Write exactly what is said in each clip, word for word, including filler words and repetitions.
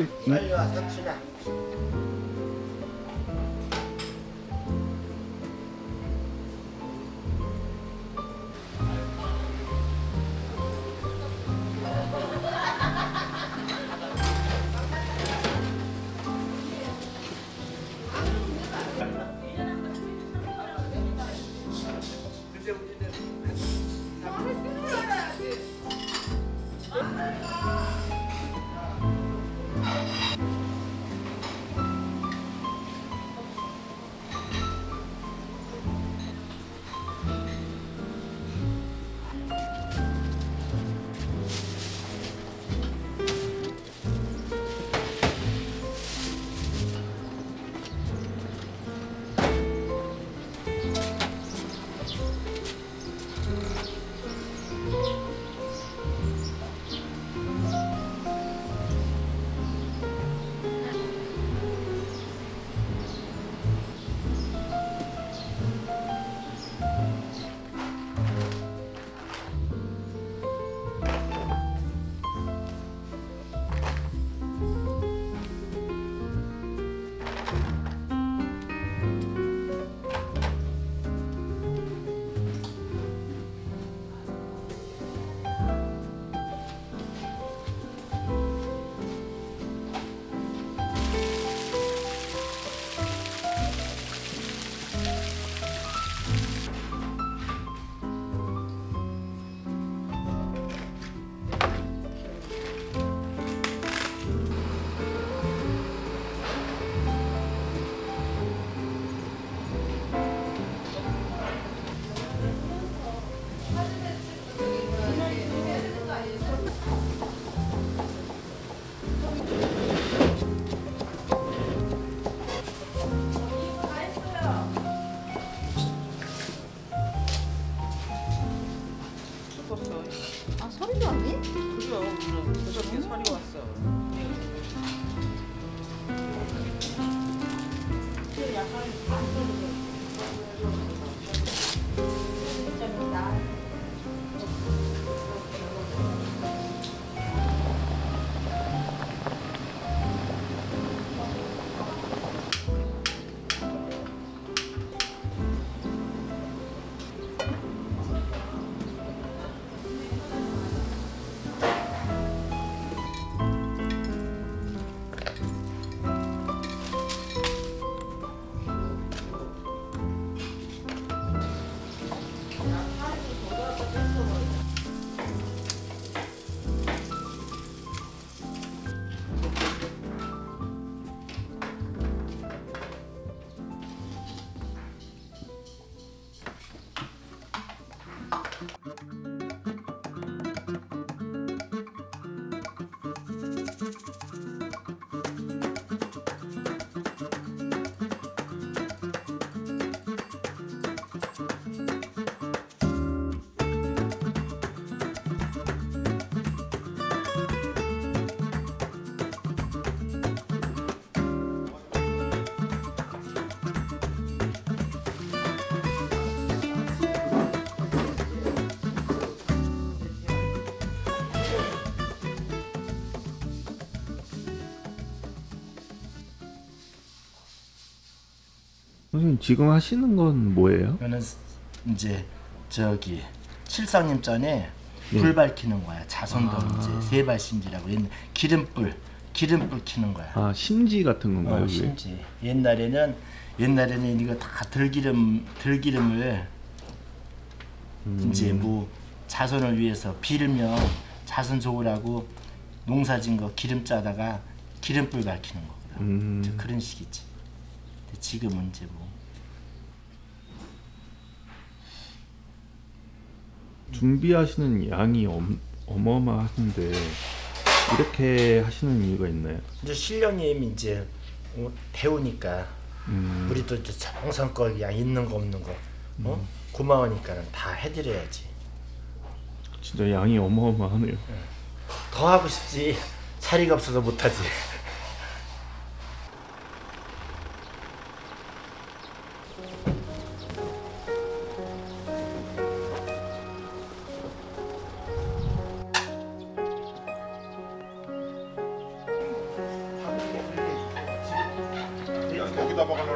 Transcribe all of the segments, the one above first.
소리. 응? 빨리 와, 삼촌아. 아, 소리도 왔니? 그래요. 오늘 그저께 살이 왔어. 선생님 지금 하시는 건 뭐예요? 이거는 이제 저기 칠상님 전에 네. 불 밝히는 거야. 자손도 아. 이제 세발심지라고 옛날 기름불 기름불 켜는 거야. 아 심지 같은 건가요? 어, 그게? 심지. 옛날에는 옛날에는 이거 다 들기름 들기름을 음. 이제 뭐 자손을 위해서 빌면 자손 좋으라고 농사진 거 기름 짜다가 기름불 밝히는 거거든. 음. 그런 식이지. 근데 지금은 이제 뭐 준비하시는 양이 엄, 어마어마하신데 이렇게 하시는 이유가 있나요? 이제 신령님 이제 어, 배우니까 음. 우리도 이제 정성껏 양 있는 거 없는 거 어? 고마우니까는 다 해드려야지. 진짜 양이 어마어마하네요. 더 하고 싶지 자리가 없어서 못하지.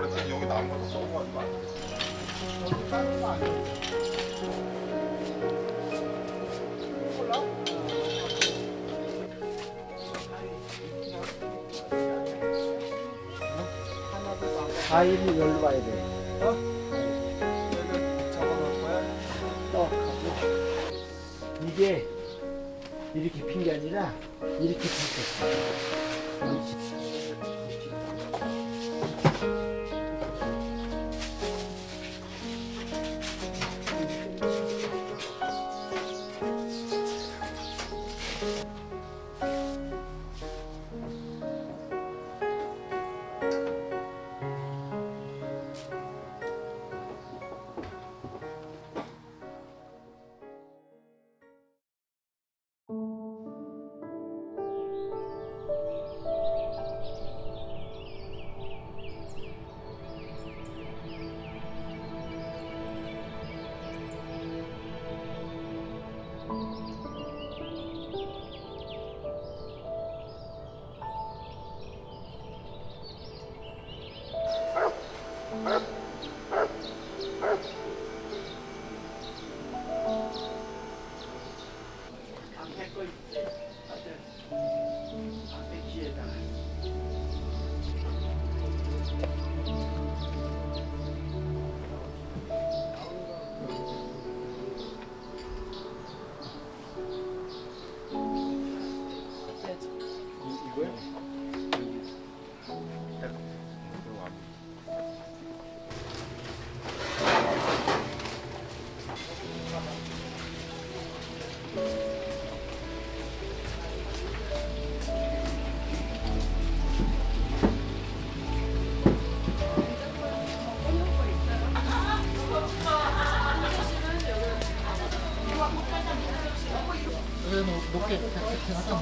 버렸더니 여기 남은 것도 썩은 거 같아. 과일을 열로 봐야 돼. 어? 얘는 잡아놓을 거야? 또 이게 이렇게 핀 게 아니라 이렇게 폈어. 앞에 거 있지? 앞에 귀에다가. 이거요? 높게 이렇게 하다.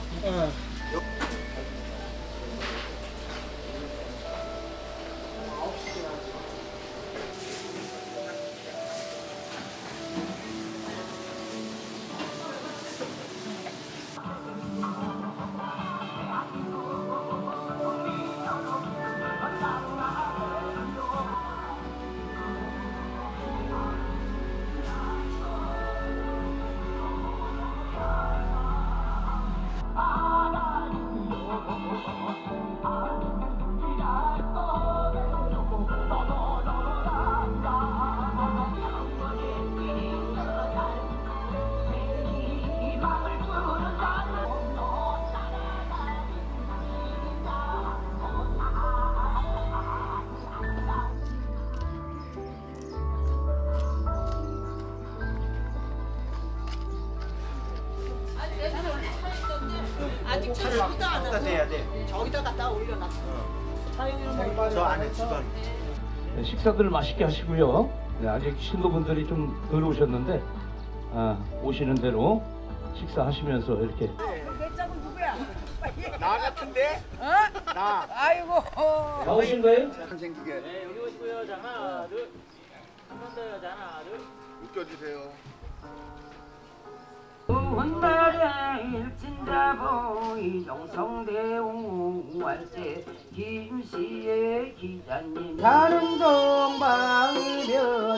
아직 차를 갖다 대야 돼. 저기다 갖다 올려놨어. 저 안에 주던. 네, 식사들 맛있게 하시고요. 네, 아직 신도분들이 좀 덜 오셨는데 아, 오시는 대로 식사하시면서 이렇게. 내 짝은 누구야? 나 같은데? 어? 나. 아이고. 다 오신 거예요? 생기게. 네, 여기 오시고요. 자, 하나, 둘. 한 번 더요. 자, 하나, 둘. 웃겨주세요. hun달에 일진자보이 영성대웅활제 김씨의 기자님 다른 동방이며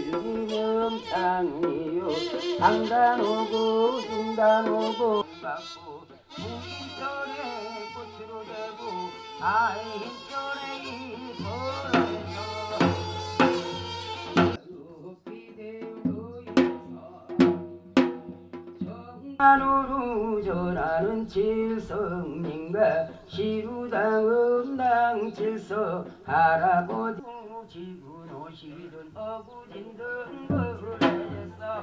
칠기명창이요 강단오고 중단오고 갖고 무인전에 꽃으로 대고 아인전에 이거라서 안으로 전하는 칠성님과 시루당은 칠서 할아버지 지군 오시던 어구진던 거래서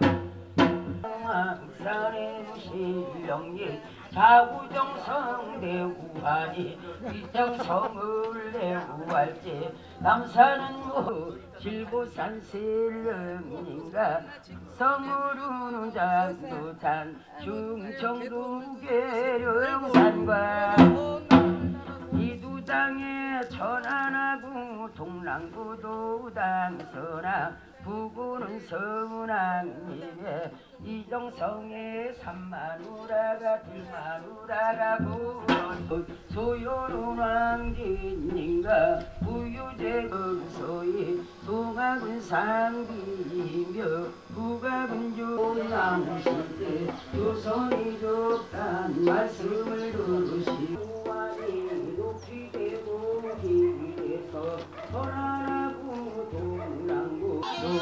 항산의 신령님 자구정성 대구하니 위정성을 대구할지 남산은 뭐 질보산 신령님과 성으로는 장도산 중청도 계룡산과 이두 이 땅에 천안하고 동랑구도 당선하 부구는 서운항님에 이정성에 삼마누라가 들마누라가 부른 소요는 왕진인가 부유제국 소위 동학은 상비며 부각은 요양시대 조선이 좋단 말씀을 들으시고 왕이 높이 되고 길에서 천안하고 동랑구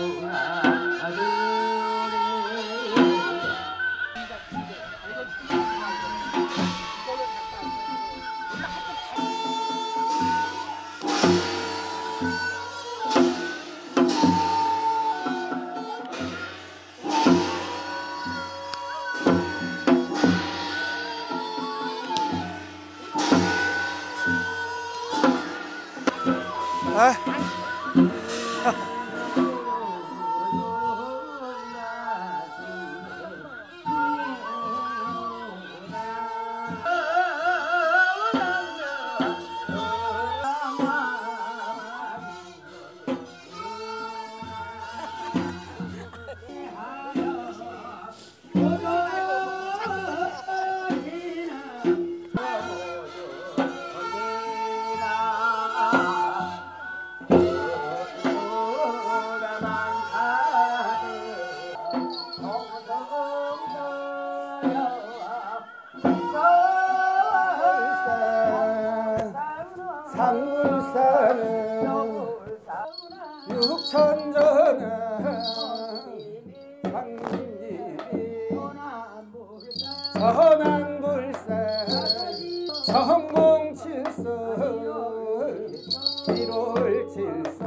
산물산은 육천전은 상진집이 전환불산 전공칠선 일월칠선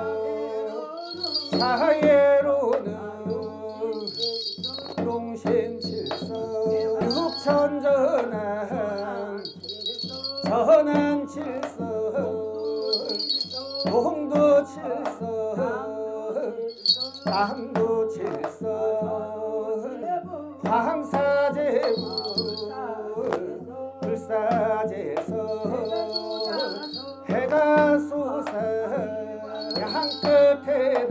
사예로는 용신칠선 육천전은 전환칠선 동도칠선 남도칠선 황사제부 불사제선 해가수산 양끝에다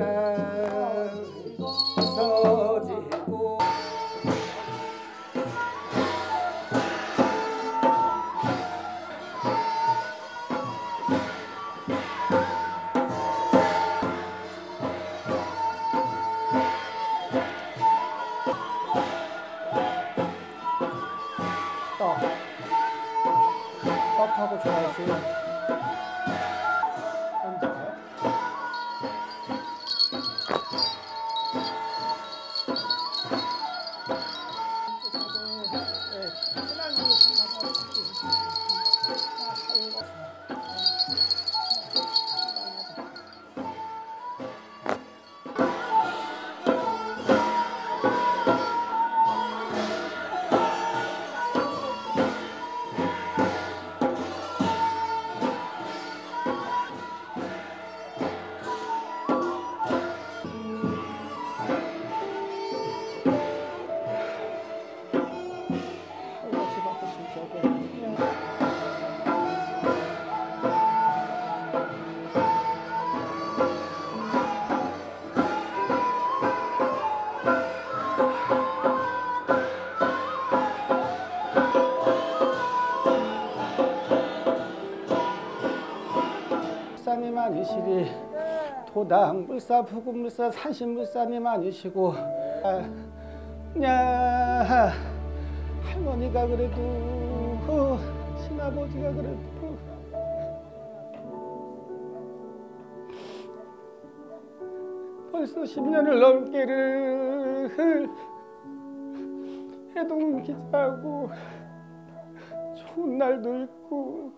써지고 떡 떡하고 줘야지. 언제요? 불사님이 많으시리. 도당 불사, 부금 불사, 산신 불사님이 많으시고, 아, 야 할머니가 그래도 어, 친아버지가 그래도 벌써 십 년을 넘게를 해동 기자하고 좋은 날도 있고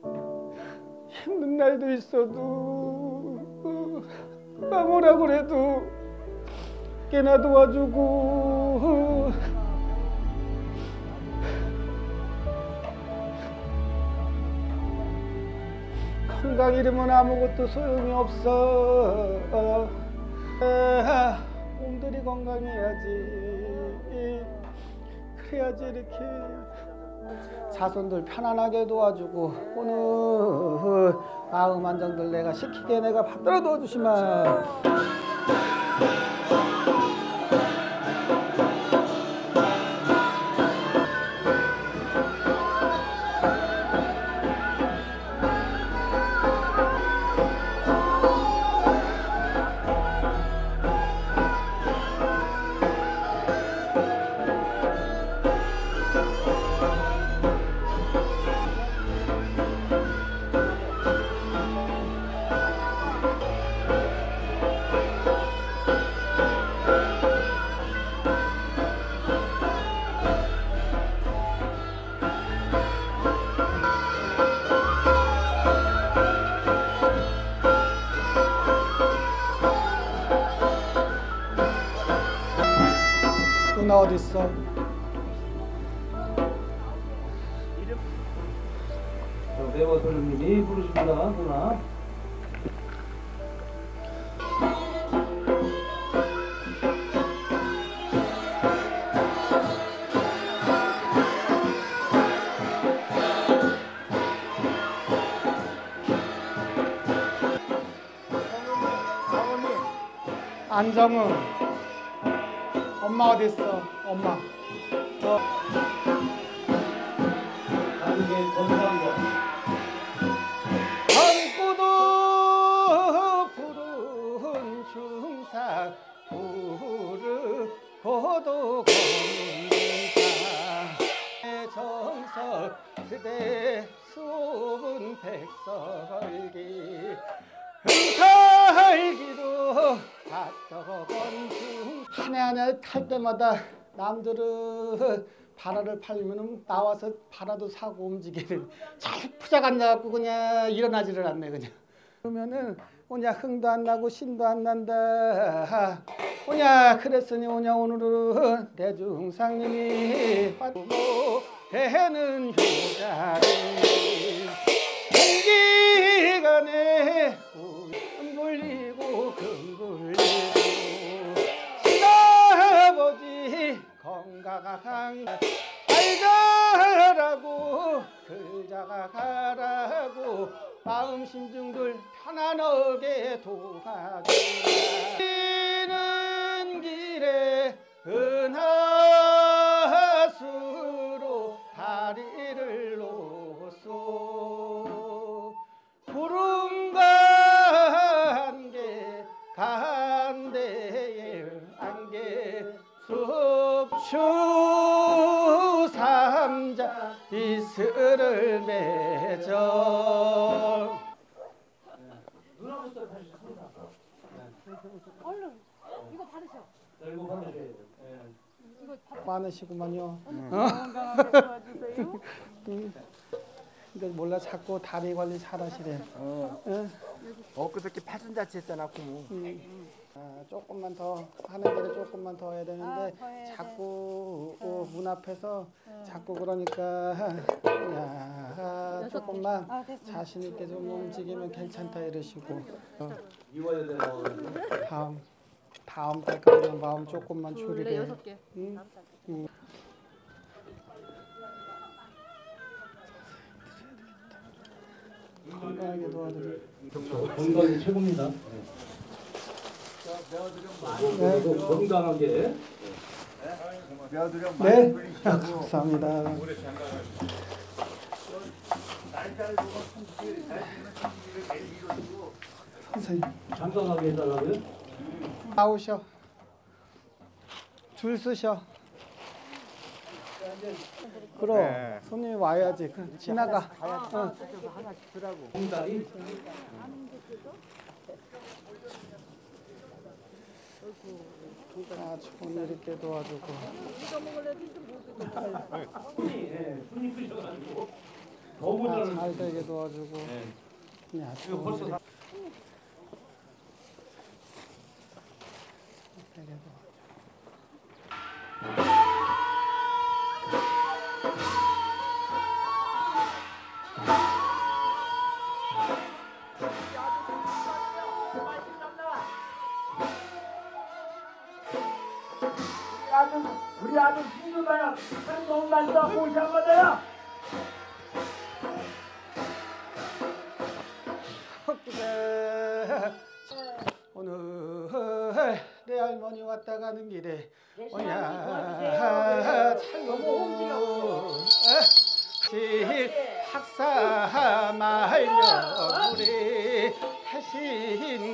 힘든 날도 있어도 아무라 그래도 꽤나 도와주고 건강 잃으면 아무것도 소용이 없어. 몸들이 건강해야지. 그래야지 이렇게 자손들 편안하게 도와주고 오늘 마음 안정들 내가 시키게 내가 받들어 도와주시마. 누나 어디 있어? 대화 선생님이 부르십니다, 누나. 안정은 엄마 어디 있어? 엄마. 어. 나중에 건강과 한구도 푸른 중상 부르고도 걷는다. 정설 그대 수분 백설기 흠살기도 밭덕은 중 한 해 한 해 탈 때마다 남들은 바라를 팔면은 나와서 바라도 사고 움직이는 잘 푸작 앉아갖고 그냥 일어나지를 않네 그냥. 그러면은 오냐 흥도 안 나고 신도 안 난다. 오냐 그랬으니 오냐 오늘은 대중상님이 받고 대는 효자를 공기간에 굴리고 금굴리고 시아버지 건강한 알자라고 글자가 가라고 마음 심중들 편안하게 도와주라. 는 길에 은하수로 다리를 놓소 구름과 안개 간대에 안개 숲추 삼자 이슬을 맺어. 얼른 이거 받으셔. 이거 받으셔야 돼요. 이거 받. 많으시구만요. 건강하게 도와주세요. 이거 몰라 자꾸 다리 관리 잘하시래. 어. 응. 엊그저께 파전자치 했잖아 고모. 음. 아, 조금만 더 하는 대로 조금만 더 해야 되는데 아, 더 해야 자꾸 어, 문 앞에서 자꾸 그러니까 야 조금만 아, 됐어. 자신 있게 좀 움직이면 괜찮다 이러시고 어, 이와야 되나? 다음 다음 달까지는 마음 조금만 둘에 줄이래. 여섯 개. 응? 응. 건강하게 도와드리. 건강이 최고입니다. 네. 건강하게. 네. 감사합니다. 선생님 건강하게 해달라고요? 나오셔. 줄 서셔. 그럼 손님이 와야지. 그, 지나가. 어. 건강이. 아, 좋은 일 있게 도와주고. 손이 크셔가지고 더 아, 모자를. 잘 되게 도와주고. 야, 이거 벌써 다. 되게 도와주고. 우리 아들 승주가야 한 놈만 더 모셔거든요. 할머니 왔다 가는 길에 뭐냐 찰고 학사 말려 우리 태신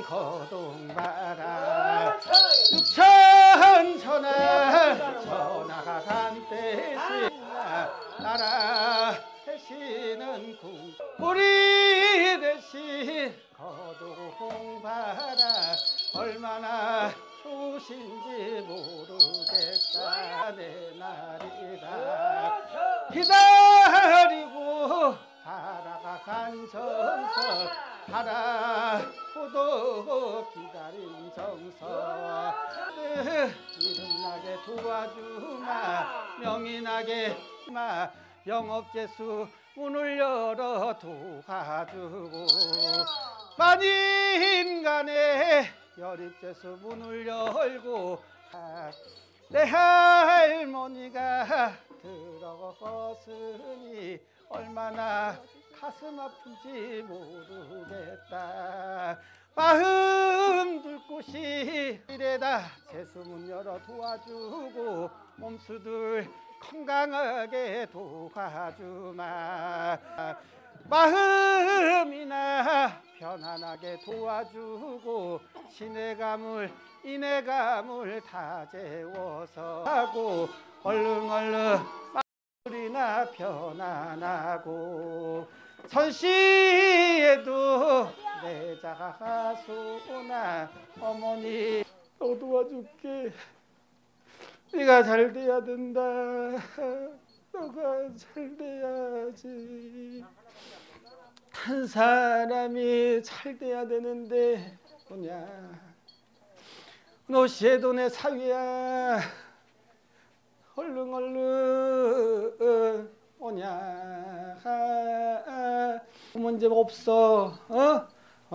거동바라 육천 전하 전하가 간 대신 나라 대신은 궁 우리 대신 거동바라 얼마나 좋으신지 모르겠다 내 날이다 기다리고 바라가 간 정서 바라고도 기다린 정서 이름나게 도와주마 명이 나게 마 영업재수 문을 열어 도와주고 만인간에 여립재수 문을 열고 내 할머니가 들어갔으니 얼마나 가슴 아픈지 모르겠다 마음 둘 곳이 이래다 재수문 열어 도와주고 몸수들 건강하게 도와주마 마음이나 편안하게 도와주고 신의 가물 인의 가물 다 재워서 하고 얼른 얼른 마음이나 편안하고 전시에도 내 자가 소나 어머니 너 도와줄게 네가 잘 돼야 된다 너가 잘 돼야지 한 사람이 잘 돼야 되는데 뭐냐 노시에도 내 사위야 얼른 얼른 뭐냐 문제 없어 어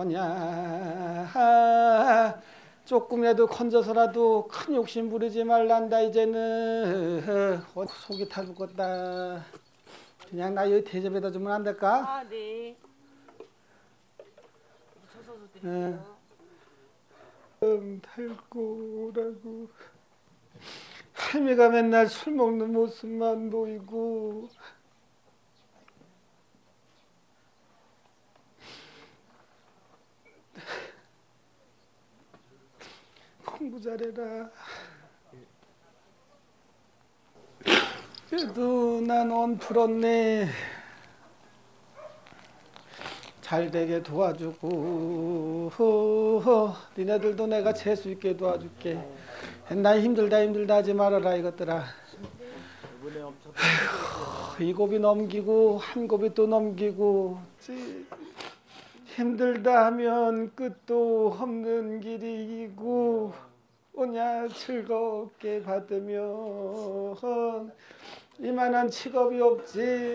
뭐냐 조금이라도 건져서라도 큰 욕심 부리지 말란다 이제는 어, 속이 타 죽겠다 그냥 나 여기 대접에다 주면 안 될까? 아, 네. 저서도 응. 음, 달고라고 할미가 맨날 술 먹는 모습만 보이고 공부 잘해라. 그래도 난 원 풀었네. 잘 되게 도와주고 허허, 니네들도 내가 재수 있게 도와줄게. 나 힘들다 힘들다 하지 말아라 이것들아. 아이고, 이 곱이 넘기고 한 곱이 또 넘기고 힘들다 하면 끝도 없는 길이고 오냐 즐겁게 받으면 이만한 직업이 없지.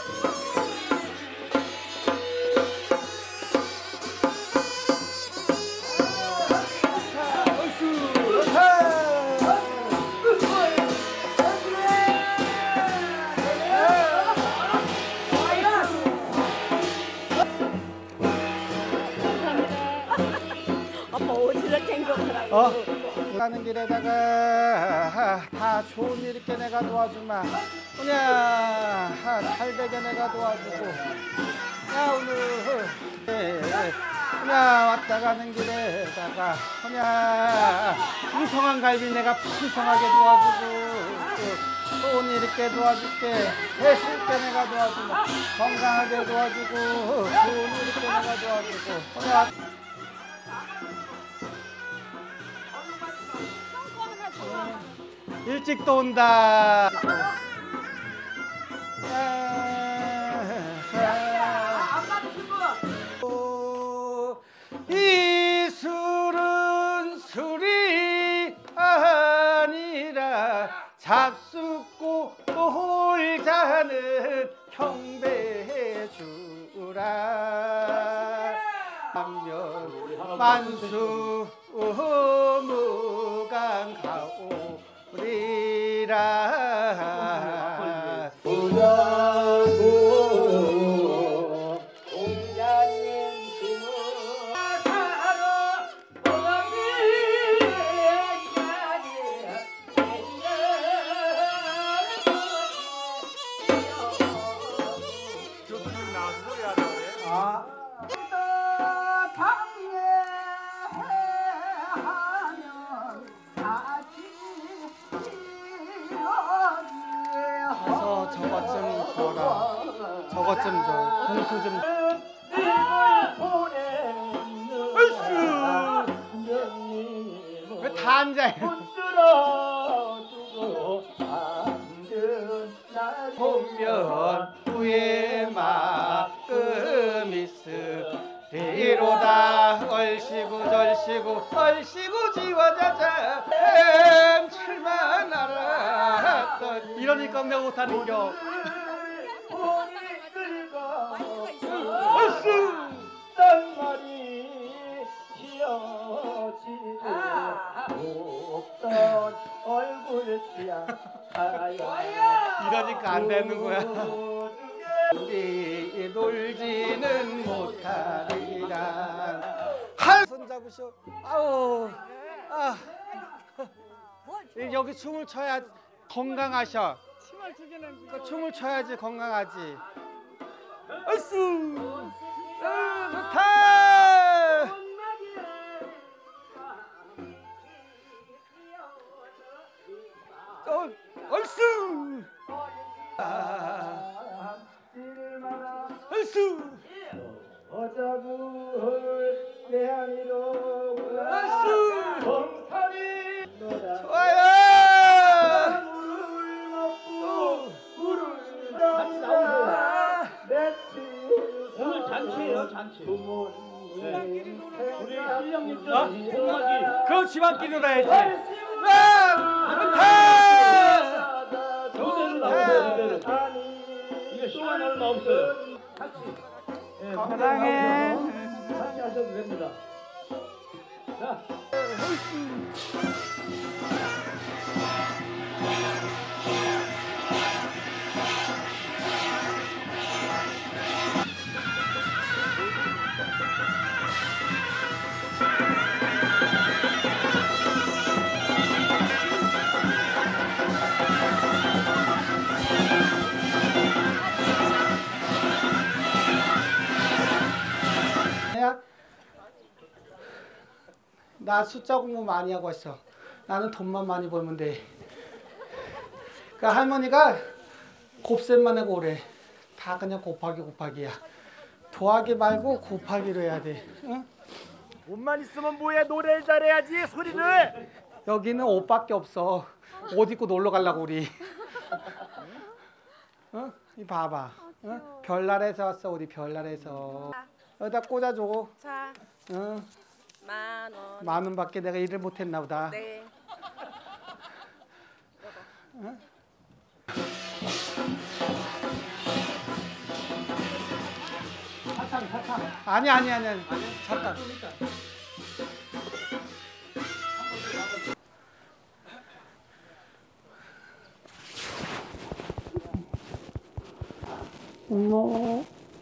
어? 가는 길에다가 다 좋은 일 있게 내가 도와주마. 그냥 잘 되게 내가 도와주고. 야 오늘 그냥 왔다 가는 길에다가 그냥 풍성한 갈비 내가 풍성하게 도와주고 좋은 일 있게 도와줄게. 대수 있게 내가 도와주마. 건강하게 도와주고 좋은 일 있게 내가 도와주고 그냥 일찍 또 온다. 이 술은 술이 아니라 잡숫고 놀자는 경배주라. 만면 만수 무강 가오 우리라 보자고 공자님 심은 사로 어디에 저것 좀 줘. 봉투 좀. 왜 다 앉아? 보면 후에 막금 있으리로다. 얼씨구 절씨구 얼씨구 지워자자 엠칠만 알았던. 이러니까 내가 못하는겨. 얼쑤 딴 말이 지어지고 없던 얼굴이야. 이러니까 안 되는 거야. 우리 놀지는 못하리라. 한 손 잡으셔. 아우 아 여기 춤을 춰야 건강하셔. 그 춤을 춰야지 건강하지. 얼쑤 아, 좋다. 어, 얼쑤 아, 얼쑤 얼쑤 좋아요. 오늘 잔치예요, 잔치. 네. 우리 실령님 좀 공하기. 그럼 집안끼리 놀아야지. 와, 좋다. 무대로 나오세요, 무대로. 이게 시간 얼마 없어요. 같이. 네, 건강해. 같이 하셔도 됩니다. 자. 나 숫자 공부 많이 하고 있어. 나는 돈만 많이 벌면 돼. 그러니까 할머니가 곱셈만 하고 오래. 다 그냥 곱하기 곱하기야. 더하기 말고 곱하기로 해야 돼. 응? 옷만 있으면 뭐해. 노래를 잘해야지. 소리를. 여기는 옷밖에 없어. 옷 입고 놀러 가려고 우리. 어? 이 봐봐. 어? 별나라에서 왔어 우리 별나라에서. 여기다 꽂아줘. 자, 어? 만 원. 만 원밖에 내가 일을 못했나 보다. 네. 어? 사탕, 사탕. 아니 아니 아니 아니. 잠깐. 엄마.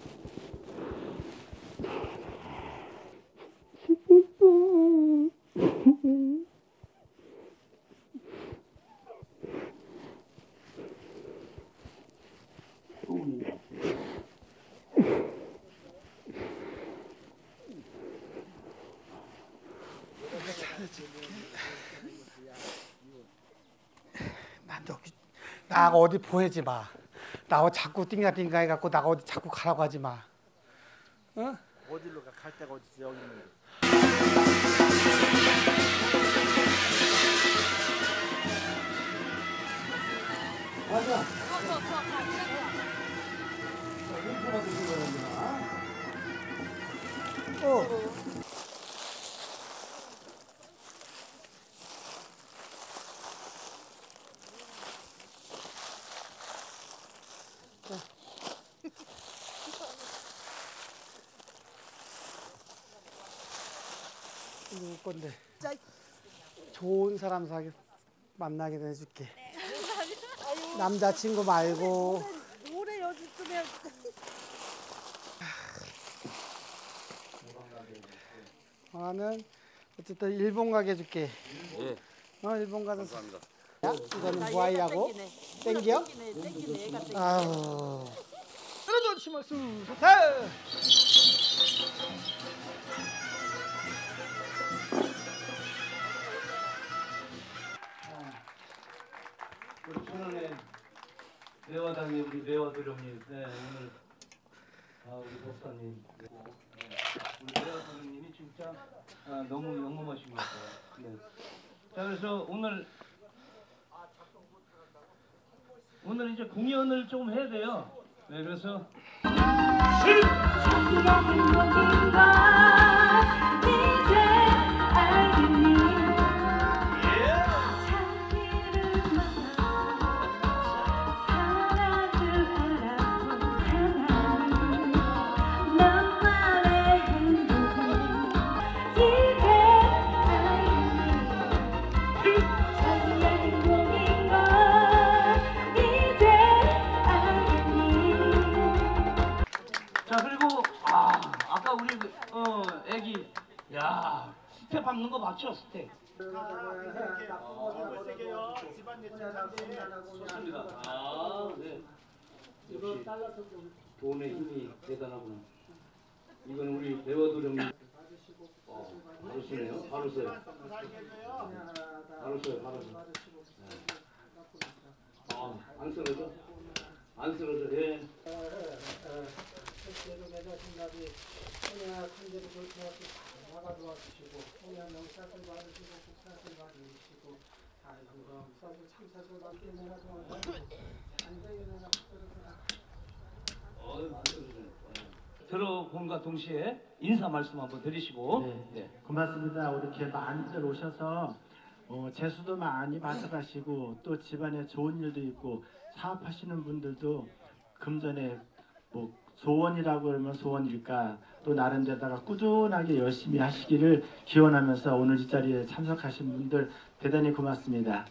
나 여기 나 어디 보내지 마. 나 자꾸 띵가띵가 해갖고 나 어디 자꾸 가라고 하지 마. 어? 어디로 가? 갈 데가 어디지? 여기 있는데. 맞아. 어. 누구 건데? 좋은 사람 사귀 만나게 해줄게. 남자친구 말고. 노래 연습 좀 나는 어쨌든 일본 가게 해줄게. 예. 어 일본 가서. 감사합니다. 야, 이거는 무아이하고 땡기요? 땡기네, 얘가 땡기네. 아우. 그래도 심었수 좋다. 우리 천안의 매화당의 우리 매화도령님, 네, 오늘 아, 우리 목사님, 우리 대화선생님이 진짜 아, 너무 영험하신 것 같아요. 네. 자, 그래서 오늘 오늘 이제 공연을 좀 해야 돼요. 네, 그래서 자, 그리고 아, 아까 우리 그, 어 애기 야 스텝 밟는 거 맞죠? 스텝. 좋습니다. 아, 네. 역시 돈의 힘이 대단하구나. 이건 우리 배워드림. 어, 바로 쓰네요. 바로 써요. 바로 써요. 바로 써. 아, 안 쓰러져? 안 쓰러져. 예. 실제로 내가 생각이 혼야 관계를 돌파하고 나가 도와주시고 혼야 명사를 받으시고 국사를 받으시고 아이고 서울 참사도 받게 내가 도와주시고 안되게 내가 어, 안 쓰러져. 들어봄과 동시에 인사 말씀 한번 드리시고. 네, 네. 고맙습니다. 이렇게 많이들 오셔서 어, 재수도 많이 받아가시고 또 집안에 좋은 일도 있고 사업하시는 분들도 금전에 뭐 소원이라고 그러면 소원일까 또 나름대로다가 꾸준하게 열심히 하시기를 기원하면서 오늘 이 자리에 참석하신 분들 대단히 고맙습니다.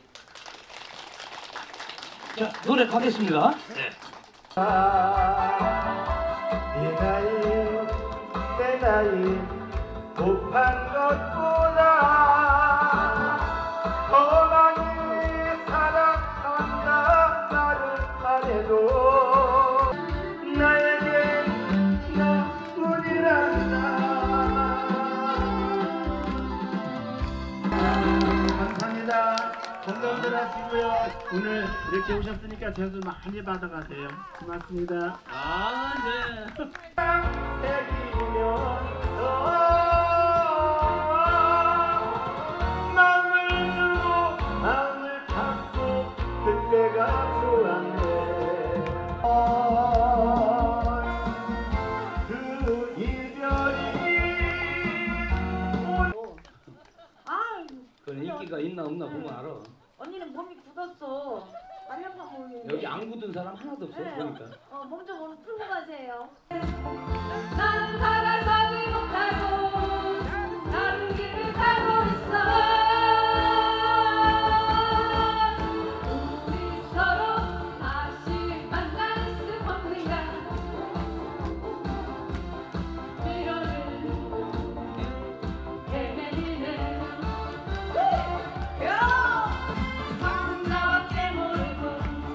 자, 노래 가겠습니다. 네. 내 나이 내 나이 못한 것보다 더 많이 사랑한다 나를 말해도 나에겐 나뿐이란다. 감사합니다. 건강들 하시고요. 오늘 이렇게 오셨으니까 재수 많이 받아가세요. 고맙습니다. 아, 네. 새기면서 마음을 주고 마음을 받고 그때가 좋았네. 그 이별이 그건 인기가 있나 없나 보면 알아. 언니는 몸이 굳었어. 말려가 모르겠네. 여기 안 굳은 사람 하나도 없어. 네. 그러니까. 어, 몸 좀 오늘 풀고 가세요. 난 살아서지 못하고 다른 길을 가고 있어. 우리 서로 다시 만날 수 없는가. 미련을 헤매이네. 가끔 나밖에 모르고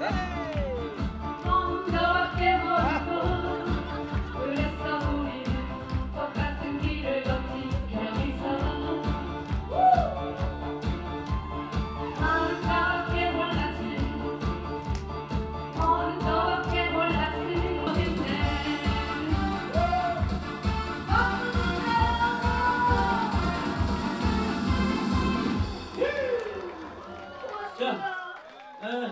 넌 너밖에 모르고 그래서 우리는 똑같은 길을 걷지 여기서 나는 너밖에 몰랐지 너는 너밖에 몰랐지 모르겠네. 자, 네.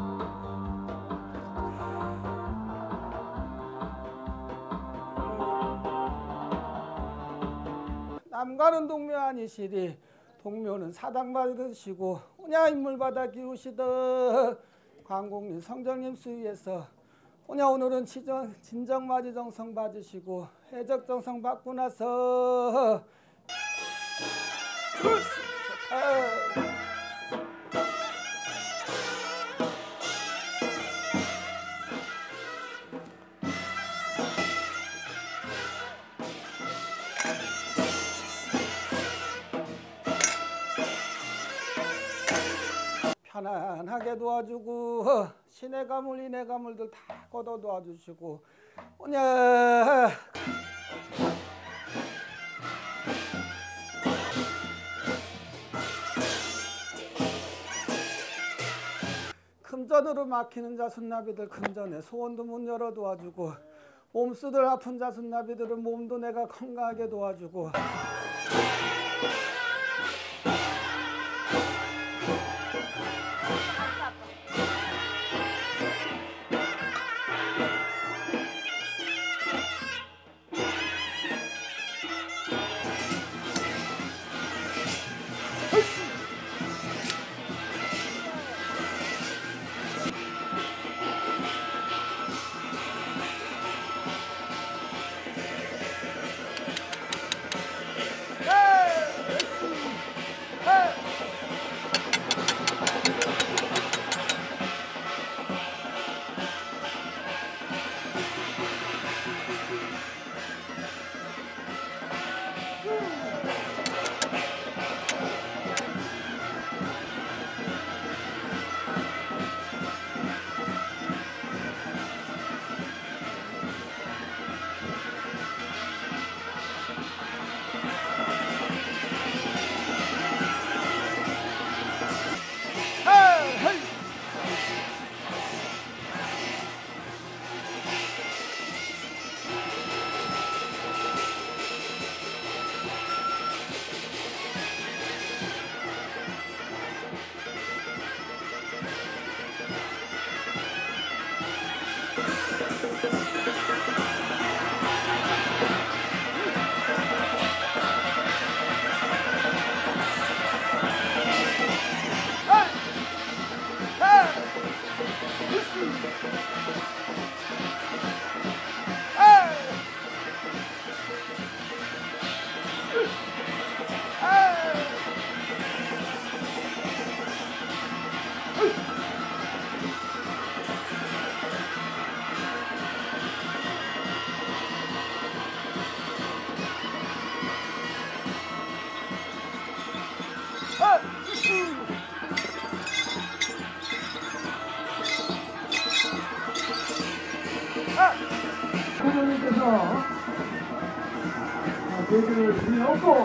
남가는 동묘 아니시리 동묘는 사당 받으시고 혼야 인물 받아 기우시더 광곡리 성정님 수위에서 혼야 오늘은 지정, 진정마지 정성 받으시고 해적 정성 받고 나서 좋다. 편안하게 도와주고 신의 가물 인의 가물들 다 걷어 도와주시고 오냐 금전으로 막히는 자손나비들 금전에 소원도 문 열어 도와주고 몸쓰들 아픈 자순나비들은 몸도 내가 건강하게 도와주고 부모님께서 돼지를 주의없고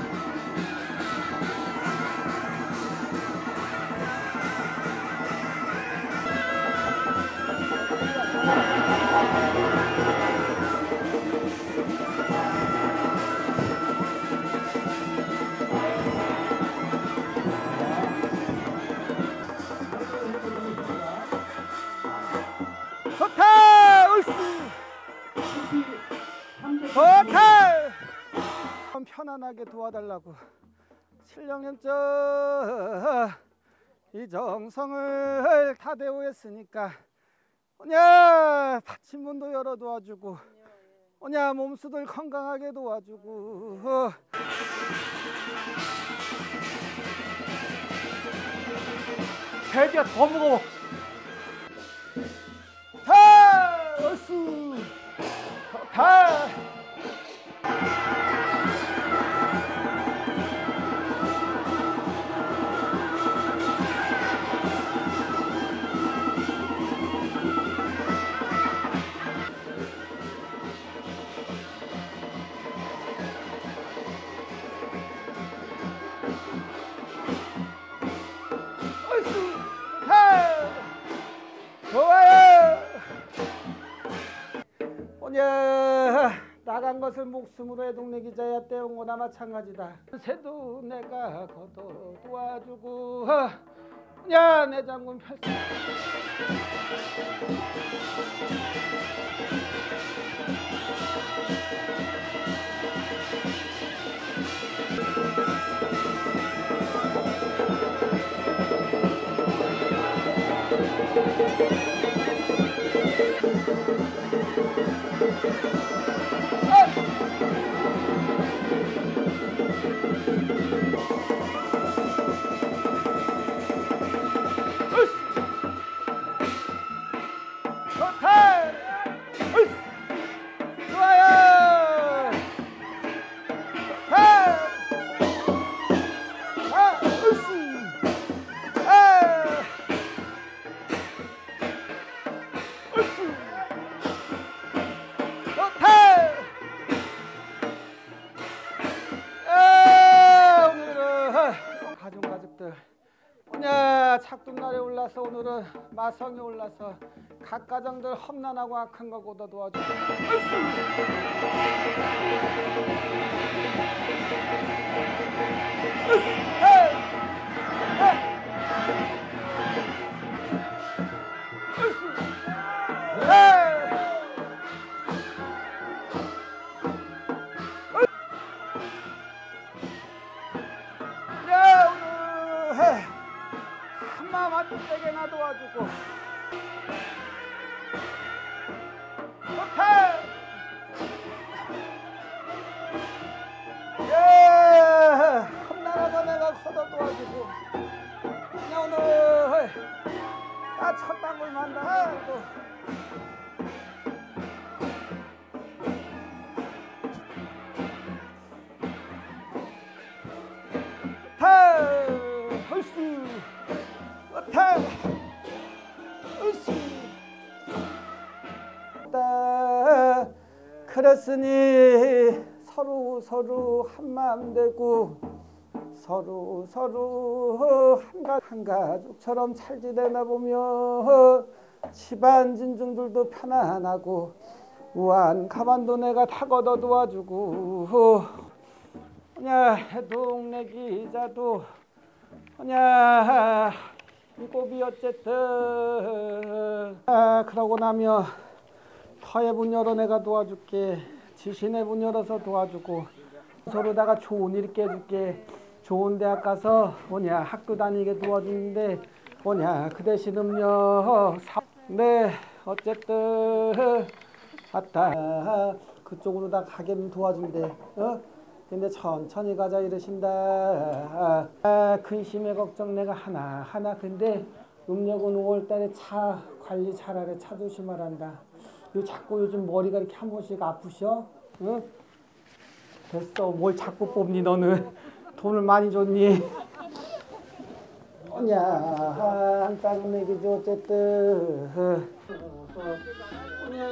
좋다! 으쌰! 좋다! 편안하게 도와달라고 칠령년저 이 정성을 다 대우했으니까 오냐 받침문도 열어 도와주고 오냐 몸수들 건강하게 도와주고 어. 돼지가 더 무거워. 다! 어수! 다! 어수! 다! 좋아요! 오냐 나간 것을 목숨으로 해동내 기자야 떼온 거나 마찬가지다. 새도 내가 걷어 도와주고 오냐 내 장군 펼 좋다! 으쌰! 좋아요! 좋다! 아! 으쌰! 아! 으쌰! 좋다! 아! 오늘은 가족 가족들 오늘 작두날에 올라서 오늘은 마성에 올라서 각 가정들 험난하고 악한 거보다 도와주고 한마음 한때게나 도와주고 좋다. 예, 험난하고 내가 걷어 도와주고 그냥 오늘 나 첫 방울 만나고 타 헐수 타 헐수 다 그랬으니 서로 서로 한마음 되고 서로 서로 한가, 한 가족처럼 잘 지내나 보며 집안 진중들도 편안하고 우한 가만도 내가 다 걷어 도와주고 그냥 동네 기자도 그냥 이곱이 어쨌든 아, 그러고 나면 터의 문 열어 내가 도와줄게 지신의 문 열어서 도와주고 서로다가 좋은 일 있게 해줄게 좋은 대학 가서 뭐냐 학교 다니게 도와주는데 뭐냐 그 대신 음료 사... 네 어쨌든 맞다 그쪽으로 다 가게는 도와준대 어? 근데 천천히 가자 이러신다 아, 근심에 걱정 내가 하나 하나 근데 음력은 오월달에 차 관리 잘하래 차 조심하란다 요 자꾸 요즘 머리가 이렇게 한 번씩 아프셔 응? 됐어 뭘 자꾸 뽑니 너는 돈을 많이 줬니 뭐냐 한 땅은 내기지 어쨌든 뭐냐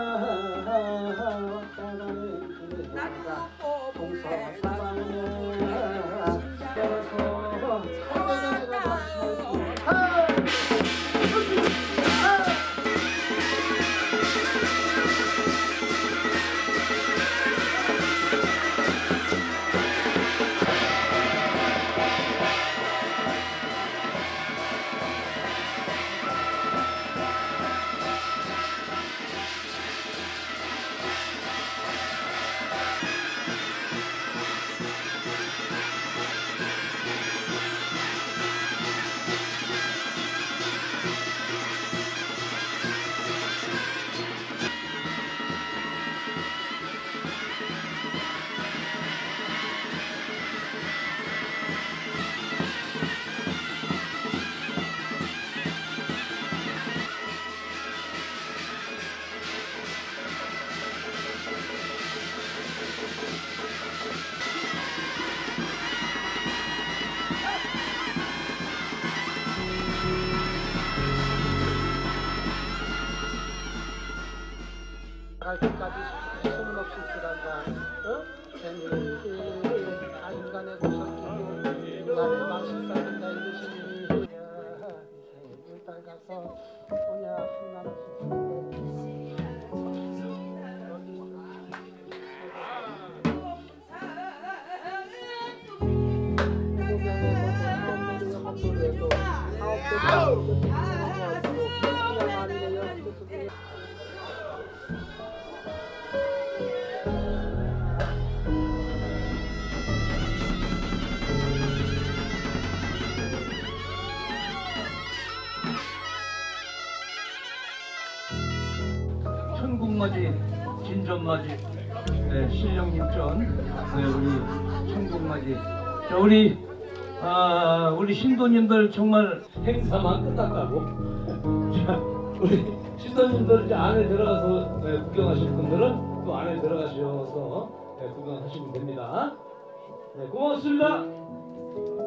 갈 때까지 소문없이 있으란다. 어? 괜히 다 인간의 고생이고 인간의 맛이 쌓는다 이것이 일단 가서 뭐냐 한나라씩 천국맞이, 진전맞이, 네, 신령님전, 네, 우리 천국맞이. 자, 우리 아, 우리 신도님들 정말 행사만 끝났다고. 자, 우리 신도님들 이제 안에 들어가서 네, 구경하실 분들은 또 안에 들어가셔서 네, 구경하시면 됩니다. 네, 고맙습니다.